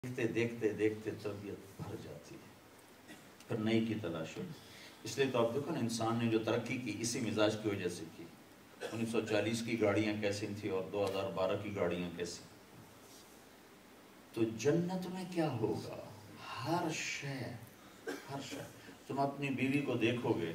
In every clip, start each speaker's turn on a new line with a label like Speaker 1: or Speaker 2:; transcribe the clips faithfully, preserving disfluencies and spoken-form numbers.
Speaker 1: دیکھتے دیکھتے دیکھتے طبیعت بھر جاتی ہے، پھر نئی کی تلاش ہو۔ اس لیے تو آپ دیکھو نا، انسان نے جو ترقی کی اسی مزاج کی وجہ سے کی۔ انیس سو چالیس کی گاڑیاں کیسی تھیں اور دو ہزار بارہ کی گاڑیاں کیسی۔ تو جنت میں کیا ہوگا؟ ہر شے ہر شے تم اپنی بیوی کو دیکھو گے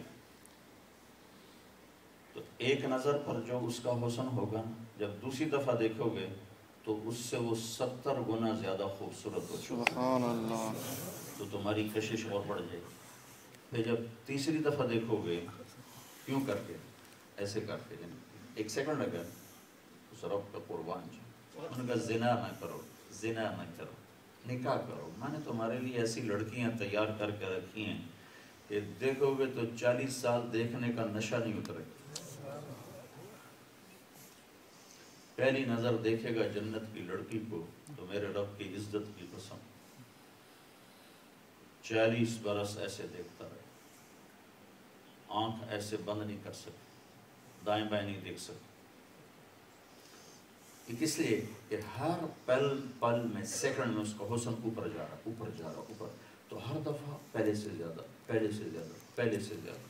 Speaker 1: تو ایک نظر پر جو اس کا حسن ہوگا، جب دوسری دفعہ دیکھو گے تو اس سے وہ ستر گنا زیادہ خوبصورت ہو چکا۔
Speaker 2: سبحان اللہ۔
Speaker 1: تو تمہاری کشش اور بڑھ جائے گی۔ پھر جب تیسری دفعہ دیکھو گے، کیوں کر کے ایسے کر کے ایک سیکنڈ اگر اس رب کا قربان جائے، ان کا زنا نہ کرو، زنا نہ کرو، نکاح کرو۔ میں نے تمہارے لیے ایسی لڑکیاں تیار کر کے رکھی ہیں کہ دیکھو گے تو چالیس سال دیکھنے کا نشہ نہیں اترے گا۔ پہلی نظر دیکھے گا جنت کی لڑکی کو تو میرے رب کی عزت کی قسم چالیس برس ایسے دیکھتا رہے، آنکھ ایسے بند نہیں کر سکتی، دائیں بائیں نہیں دیکھ سکتی۔ اس لیے کہ ہر پل پل میں سیکنڈ میں اس کا حسن اوپر جا رہا اوپر جا رہا اوپر، تو ہر دفعہ پہلے سے زیادہ پہلے سے زیادہ پہلے سے زیادہ۔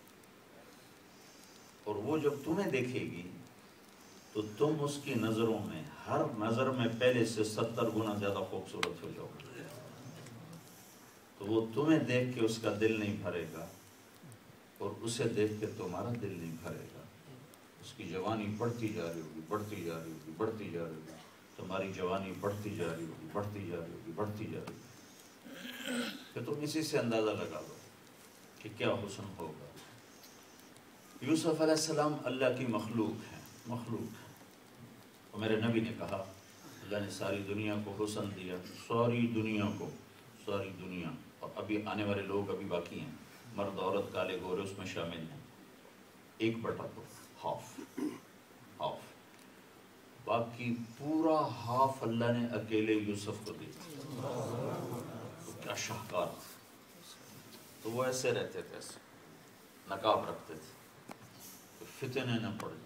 Speaker 1: اور وہ جب تمہیں دیکھے گی تو تم اس کی نظروں میں ہر نظر میں پہلے سے ستر گنا زیادہ خوبصورت ہو جاؤ گے۔ تو وہ تمہیں دیکھ کے اس کا دل نہیں بھرے گا اور اسے دیکھ کے تمہارا دل نہیں بھرے گا۔ اس کی جوانی بڑھتی جا رہی ہوگی بڑھتی جا رہی ہوگی بڑھتی جا رہی ہوگی، تمہاری جوانی بڑھتی جا رہی ہوگی بڑھتی جا رہی ہوگی بڑھتی جا رہی ہوگی۔ پھر تم اسی سے اندازہ لگا لو کہ کیا حسن ہوگا۔ یوسف علیہ السلام اللہ کی مخلوق ہے، مخلوق ہے۔ اور میرے نبی نے کہا اللہ نے ساری دنیا کو حسن دیا، ساری دنیا کو، ساری دنیا، اور ابھی آنے والے لوگ ابھی باقی ہیں، مرد عورت کالے گورے اس میں شامل ہیں، ایک بٹا دو، ہاف ہاف، باقی پورا ہاف اللہ نے اکیلے یوسف کو دیا۔ تو کیا شاہکار تھا۔ تو وہ ایسے رہتے تھے، ایسے نقاب رکھتے تھے کہ فتنے نہ پڑ جائیں۔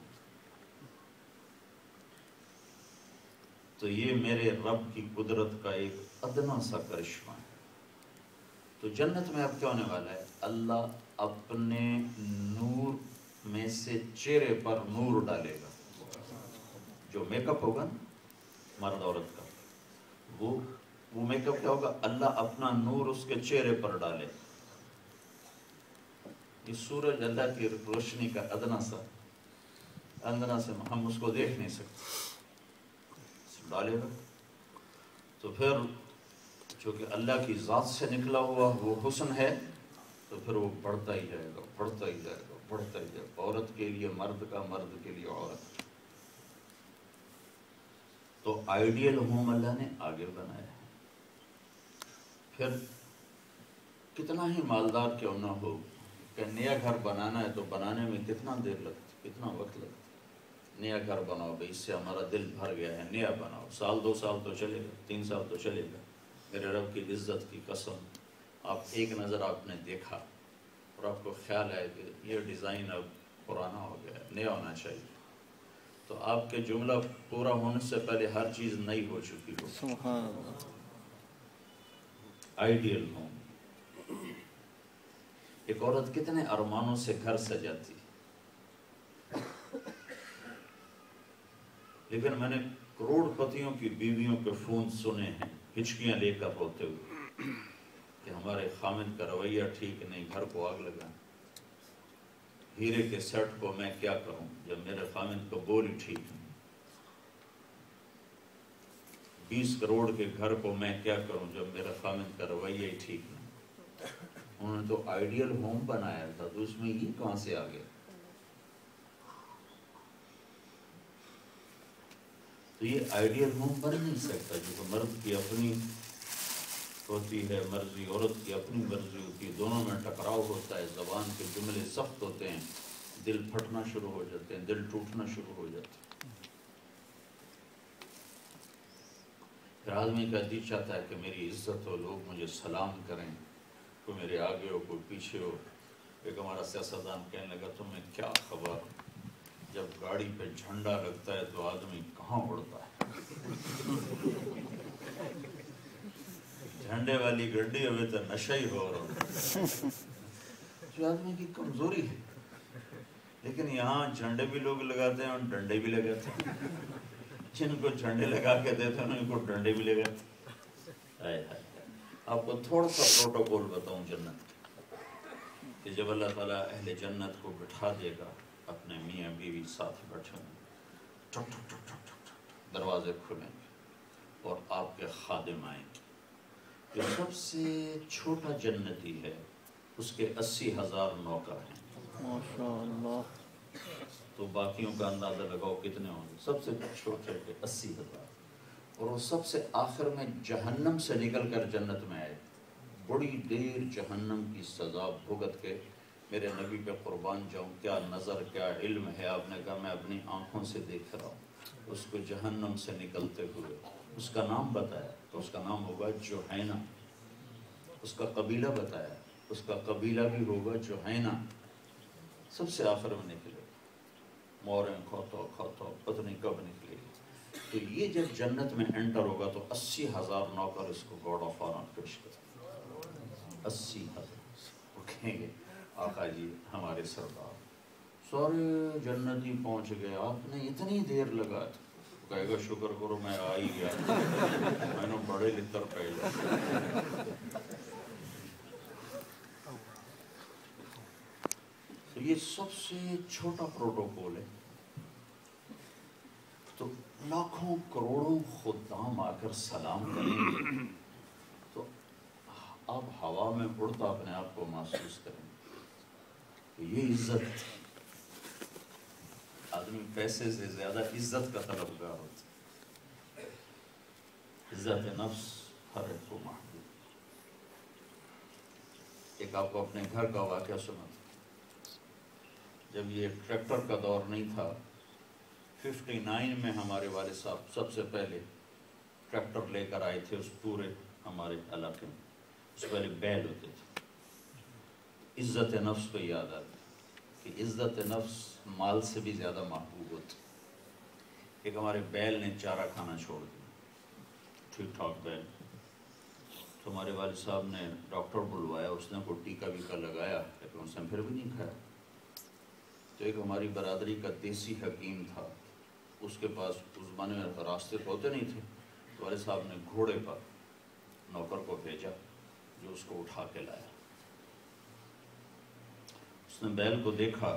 Speaker 1: تو یہ میرے رب کی قدرت کا ایک ادنا سا کرشمہ ہے۔ تو جنت میں اب کیا ہونے والا ہے؟ اللہ اپنے نور میں سے چہرے پر نور ڈالے گا۔ جو میک اپ ہوگا نا مرد عورت کا، وہ وہ میک اپ کیا ہوگا؟ اللہ اپنا نور اس کے چہرے پر ڈالے۔ یہ سورج اللہ کی روشنی کا ادنا سا اندنا سے ہم اس کو دیکھ نہیں سکتے، ڈالے گا۔ تو پھر چونکہ اللہ کی ذات سے نکلا ہوا وہ حسن ہے، تو پھر وہ بڑھتا ہی جائے گا بڑھتا ہی جائے گا بڑھتا ہی جائے گا، عورت کے لیے مرد کا، مرد کے لیے عورت۔ تو آئیڈیل ہوم اللہ نے آگے بنایا ہے۔ پھر کتنا ہی مالدار کیوں نہ ہو، کہ نیا گھر بنانا ہے تو بنانے میں کتنا دیر لگتی، کتنا وقت لگتا۔ نیا گھر بناؤ بھائی، اس سے ہمارا دل بھر گیا ہے، نیا بناؤ، سال دو سال تو چلے گا، تین سال تو چلے گا۔ میرے رب کی عزت کی قسم، آپ ایک نظر آپ نے دیکھا اور آپ کو خیال ہے کہ یہ ڈیزائن اب پرانا ہو گیا ہے، نیا ہونا چاہیے، تو آپ کے جملہ پورا ہونے سے پہلے ہر چیز نئی ہو چکی ہو۔
Speaker 2: سبحان اللہ۔
Speaker 1: Ideal home. ایک عورت کتنے ارمانوں سے گھر سجاتی، لیکن میں نے کروڑ پتیوں کی بیویوں کے فون سنے ہیں ہچکیاں لے کر روتے ہوئے کہ ہمارے خامد کا رویہ ٹھیک نہیں، گھر کو آگ لگا، ہیرے کے سیٹ کو میں کیا کروں جب میرے خامد کو بول ہی ٹھیک نہیں، بیس کروڑ کے گھر کو میں کیا کروں جب میرے خامد کا رویہ ہی ٹھیک نہیں۔ انہوں نے تو آئیڈیل ہوم بنایا تھا، تو اس میں یہ کہاں سے آ گیا؟ تو یہ آئیڈیل ہوم بن نہیں سکتا، جو مرد کی اپنی ہوتی ہے مرضی، عورت کی اپنی مرضی ہوتی ہے، دونوں میں ٹکراؤ ہوتا ہے، زبان کے جملے سخت ہوتے ہیں، دل پھٹنا شروع ہو جاتے ہیں، دل ٹوٹنا شروع ہو جاتے ہیں۔ پھر آدمی کا جی چاہتا ہے کہ میری عزت ہو، لوگ مجھے سلام کریں، کوئی میرے آگے ہو کوئی پیچھے ہو۔ ایک ہمارا سیاستدان کہنے لگا تمہیں کیا خبر، جب گاڑی پہ جھنڈا لگتا ہے تو آدمی کہاں اڑتا ہے۔ جھنڈے والی گڈی ہوئے تو نشہ ہی ہو رہا جو آدمی کی کمزوری ہے. لیکن یہاں جھنڈے بھی لوگ لگاتے ہیں اور ڈنڈے بھی لگاتے ہیں. جن کو جھنڈے لگا کے دیتے ہیں ان کو ڈنڈے بھی لگاتے ہیں. آپ کو تھوڑا سا پروٹوکول بتاؤں جنت کہ جب اللہ تعالیٰ اہل جنت کو بٹھا دے گا اپنے میاں بیوی ساتھ بیٹھے ہوں ٹھک ٹھک ٹھک ٹھک ٹھک دروازے کھلیں گے اور آپ کے خادم آئیں گے. جو سب سے چھوٹا جنتی ہے اس کے اسی ہزار نوکر ہیں. ماشاءاللہ. تو باقیوں کا اندازہ لگاؤ کتنے ہوں گے. سب سے چھوٹے کے اسی ہزار. اور وہ سب سے آخر میں جہنم سے نکل کر جنت میں آئے. بڑی دیر جہنم کی سزا بھگت کے میرے نبی پہ قربان جاؤں کیا نظر کیا علم ہے. آپ نے کہا میں اپنی آنکھوں سے دیکھ رہا ہوں اس کو جہنم سے نکلتے ہوئے. اس کا نام بتایا تو اس کا نام ہوگا جوہینہ. اس کا قبیلہ بتایا اس کا قبیلہ بھی ہوگا جوہینہ. سب سے آخر میں نکلے موریں کھوتو کھوتو پتہ نہیں کب نکلے. تو یہ جب جنت میں انٹر ہوگا تو اسی ہزار نوکر اس کو گارڈ آف آنر پیش کریں. اسی ہزار وہ کہیں گے آقا جی ہمارے سردار سارے جنتی پہنچ گئے آپ نے اتنی دیر لگا. کہے گا شکر کرو میں آ ہی گیا میں نے بڑے لتر پہلے. تو یہ سب سے چھوٹا پروٹوکول ہے. تو لاکھوں کروڑوں خدام آ کر سلام کریں گے تو آپ ہوا میں اڑتا اپنے آپ کو محسوس کریں گے. یہ عزت آدمی پیسے سے زیادہ عزت کا طلبگار ہوتا ہے. عزت نفس ہر ایک کو محدود. ایک آپ کو اپنے گھر کا واقعہ سنا تھا. جب یہ ٹریکٹر کا دور نہیں تھا ففٹی نائن میں ہمارے والد صاحب سب سے پہلے ٹریکٹر لے کر آئے تھے اس پورے ہمارے علاقے میں. اس سے پہلے بیل ہوتے تھے. عزت نفس کو یاد آتا کہ عزت نفس مال سے بھی زیادہ محبوب ہوتی. ایک ہمارے بیل نے چارہ کھانا چھوڑ دیا ٹھیک ٹھاک بیل. تو ہمارے والد صاحب نے ڈاکٹر بلوایا. اس نے کوئی ٹیکا ویکا لگایا لیکن اس نے پھر بھی نہیں کھایا. تو ایک ہماری برادری کا دیسی حکیم تھا. اس کے پاس اس زمانے میں راستے ہوتے نہیں تھے. تو والد صاحب نے گھوڑے پر نوکر کو بھیجا جو اس کو اٹھا کے لایا. اس نے بیل کو دیکھا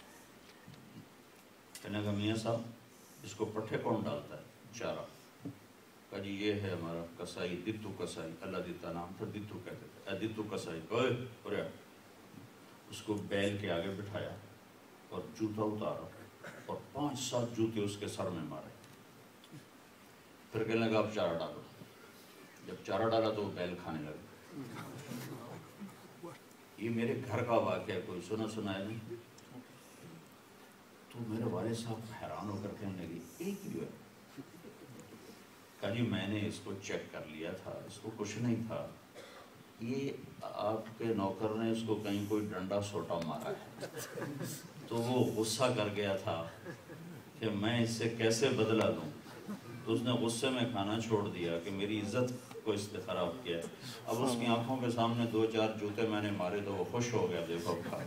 Speaker 1: کہنے کا میاں صاحب اس کو پٹھے کون ڈالتا ہے چارہ. کہا جی یہ ہے ہمارا کسائی دتو کسائی. اللہ دیتا نام تھا دتو کہتے تھے. اے دتو کسائی اوے اس کو بیل کے آگے بٹھایا اور جوتا اتارا اور پانچ سات جوتے اس کے سر میں مارے. پھر کہنے لگا اب چارہ ڈالو. جب چارہ ڈالا تو وہ بیل کھانے لگا. یہ میرے گھر کا واقعہ کوئی سنا سنا ہے نہیں. تو میرے والد صاحب حیران ہو کر کہنے لگے ایک ہی ہے. کہا جی میں نے اس کو چیک کر لیا تھا اس کو کچھ نہیں تھا. یہ آپ کے نوکر نے اس کو کہیں کوئی ڈنڈا سوٹا مارا ہے. تو وہ غصہ کر گیا تھا کہ میں اس سے کیسے بدلہ دوں. تو اس نے غصے میں کھانا چھوڑ دیا کہ میری عزت کو اس نے خراب کیا. اب اس کی آنکھوں کے سامنے دو چار جوتے میں نے مارے تو وہ خوش ہو گیا. دیکھو کھا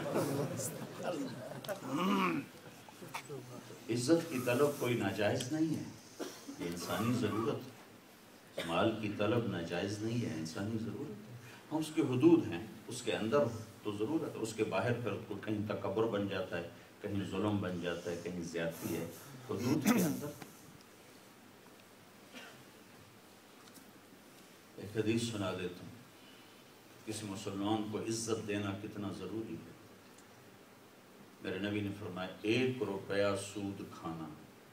Speaker 1: عزت کی طلب کوئی ناجائز نہیں ہے. یہ انسانی ضرورت. مال کی طلب ناجائز نہیں ہے انسانی ضرورت. ہاں اس کے حدود ہیں اس کے اندر تو ضرورت ہے. اس کے باہر پھر کہیں تکبر بن جاتا ہے کہیں ظلم بن جاتا ہے کہیں زیادتی ہے. حدود کے اندر. ایک حدیث سنا دیتا ہوں. کسی مسلمان کو عزت دینا کتنا ضروری ہے. میرے نبی نے فرمایا ایک روپیہ سود کھانا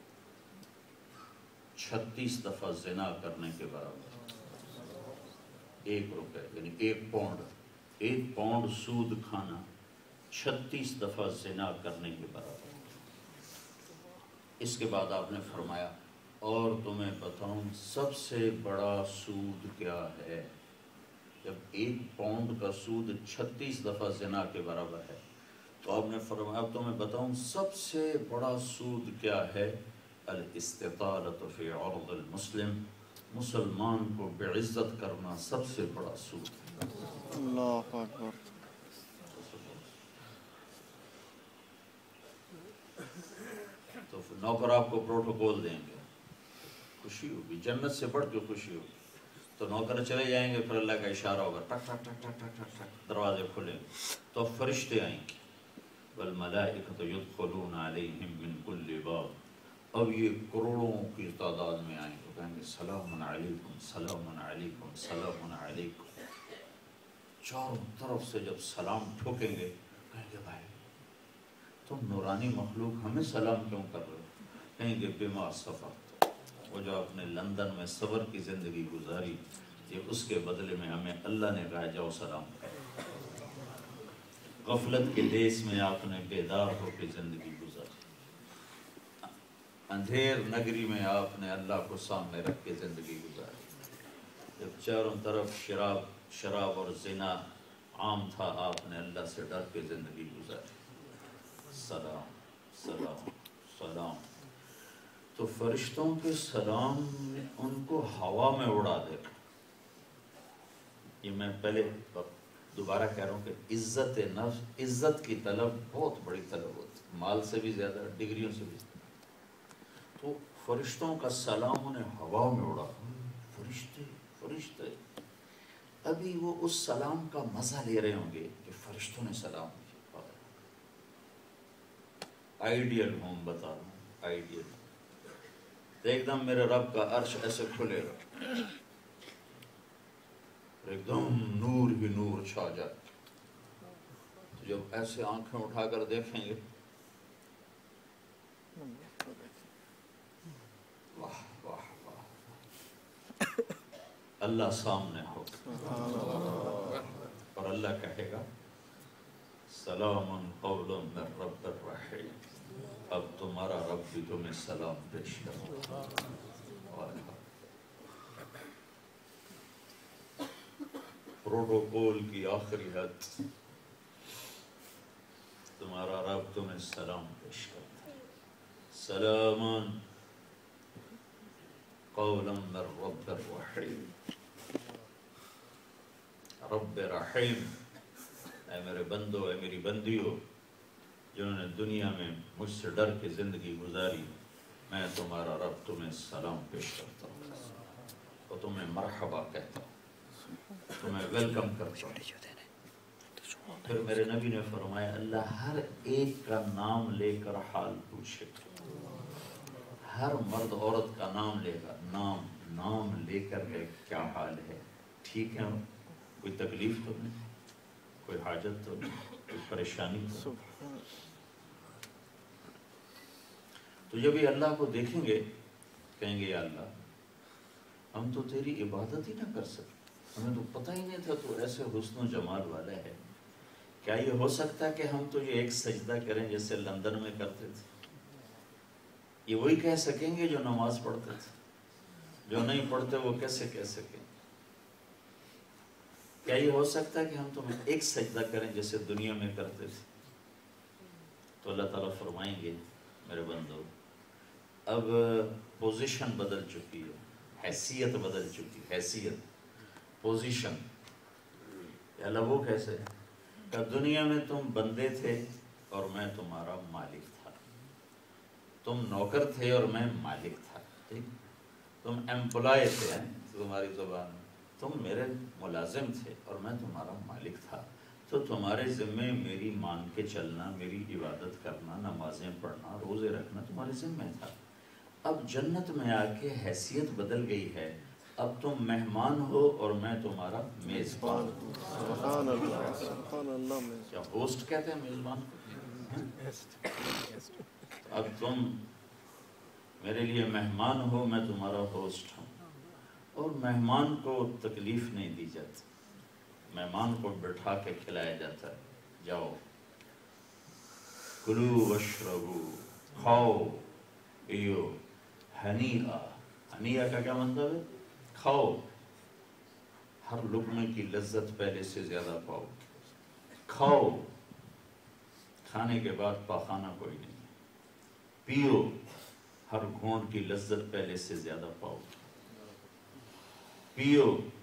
Speaker 1: چھتیس دفعہ زنا کرنے کے برابر. ایک روپے یعنی ایک پاؤنڈ ایک پاؤنڈ سود کھانا چھتیس دفعہ زنا کرنے کے برابر. اس کے بعد آپ نے فرمایا اور تمہیں بتاؤں سب سے بڑا سود کیا ہے. جب ایک پاؤنڈ کا سود چھتیس دفعہ زنا کے برابر ہے تو آپ نے فرمایا اب تمہیں بتاؤں سب سے بڑا سود کیا ہے. الاستطالۃ فی عرض المسلم مسلمان کو بے عزت کرنا سب سے بڑا سود ہے۔
Speaker 2: اللہ اکبر۔
Speaker 1: تو نوکر آپ کو پروٹوکول دیں گے، خوشی ہوگی، جنت سے بڑھ کے خوشی ہوگی۔ تو نوکر چلے جائیں گے، پھر اللہ کا اشارہ ہوگا، ٹک ٹک ٹک ٹک ٹک ٹک ٹک، دروازے کھلیں گے تو فرشتے آئیں گے، والملائکۃ یدخلون علیہم من کل باب، اب یہ کروڑوں کی تعداد میں آئیں گے، کہیں گے سلام علیکم سلام علیکم سلام علیکم۔ چاروں طرف سے جب سلام ٹھوکیں گے، کہیں گے بھائی تم نورانی مخلوق ہمیں سلام کیوں کر رہے ہو؟ کہیں گے بما صبرتم، وہ جو آپ نے لندن میں صبر کی زندگی گزاری، یہ اس کے بدلے میں ہمیں اللہ نے کہا جاؤ سلام کرو۔ غفلت کے دیس میں آپ نے بیدار ہو کے زندگی گزاری، اندھیر نگری میں آپ نے اللہ کو سامنے رکھ کے زندگی گزاری، جب چاروں طرف شراب شراب اور زنا عام تھا، آپ نے اللہ سے ڈر کے زندگی گزاری۔ سلام سلام سلام۔ تو فرشتوں کے سلام ان کو ہوا میں اڑا دے گا۔ یہ میں پہلے دوبارہ کہہ رہا ہوں کہ عزت نفس، عزت کی طلب بہت بڑی طلب ہوتی ہے، مال سے بھی زیادہ، ڈگریوں سے بھی زیادہ۔ تو فرشتوں کا سلام انہیں ہوا میں اڑا، فرشتے فرشتے ابھی وہ اس سلام کا مزہ لے رہے ہوں گے کہ فرشتوں نے سلام کیا۔ آئیڈیل ہوں، بتا رہا ہوں آئیڈیل، ایک دم میرے رب کا عرش ایسے کھلے گا، ایک دم نور ہی نور چھا جائے، تو جب ایسے آنکھیں اٹھا کر دیکھیں گے، واہ واہ واہ، اللہ سامنے ہو اور اللہ کہے گا سلام قولا من رب الرحیم، اب تمہارا رب بھی تمہیں سلام پیش کرو۔ پروٹوکول کی آخری حد، تمہارا رب تمہیں سلام پیش کرتا ہے، سلام قولا من رب الرحیم، رب رحیم، اے میرے بندو، اے میری بندیو جنہوں نے دنیا میں مجھ سے ڈر کے زندگی گزاری، میں تمہارا رب تمہیں سلام پیش کرتا ہوں اور تمہیں مرحبا کہتا ہوں، تمہیں ویلکم کرتا ہوں۔ پھر میرے نبی نے فرمایا اللہ ہر ایک کا نام لے کر حال پوچھے، ہر مرد عورت کا نام لے کر، نام نام لے کر کے کیا حال ہے، ٹھیک ہے، کوئی تکلیف تو نہیں، کوئی حاجت تو نہیں، کوئی پریشانی تو نہیں۔ تو جب یہ اللہ کو دیکھیں گے کہیں گے یا اللہ ہم تو تیری عبادت ہی نہ کر سکتے، ہمیں تو پتہ ہی نہیں تھا تو ایسے حسن و جمال والا ہے، کیا یہ ہو سکتا ہے کہ ہم تو یہ ایک سجدہ کریں جیسے لندن میں کرتے تھے؟ یہ وہی کہہ سکیں گے جو نماز پڑھتے تھے، جو نہیں پڑھتے وہ کیسے کہہ سکیں؟ کیا یہ ہو سکتا ہے کہ ہم تمہیں ایک سجدہ کریں جیسے دنیا میں کرتے تھے؟ تو اللہ تعالیٰ فرمائیں گے میرے بندو اب پوزیشن بدل چکی ہے، حیثیت بدل چکی، حیثیت پوزیشن۔ اللہ وہ کیسے کہ دنیا میں تم بندے تھے اور میں تمہارا مالک تھا، تم نوکر تھے اور میں مالک تھا، ٹھیک، تم امپلائی تھے تمہاری زبان میں، تم میرے ملازم تھے اور میں تمہارا مالک تھا، تو تمہارے ذمے میری مان کے چلنا، میری عبادت کرنا، نمازیں پڑھنا، روزے رکھنا تمہارے ذمے تھا۔ اب جنت میں آ کے حیثیت بدل گئی ہے، اب تم مہمان ہو اور میں تمہارا میزبان ہوں۔
Speaker 2: سبحان اللہ، سبحان اللہ۔
Speaker 1: کیا ہوسٹ کہتے ہیں میزبان کو؟ اب تم میرے لیے مہمان ہو، میں تمہارا ہوسٹ ہوں، اور مہمان کو تکلیف نہیں دی جاتی، مہمان کو بٹھا کے کھلایا جاتا ہے، جاؤ کلو واشربو، کھاؤ پیو، ہنیئا، ہنیئا کا کیا مطلب ہے؟ کھاؤ، ہر لقمے کی لذت پہلے سے زیادہ پاؤ، کھاؤ، کھانے کے بعد پاخانہ کوئی نہیں، پیو، ہر گھونٹ کی لذت پہلے سے زیادہ پاؤ، پیو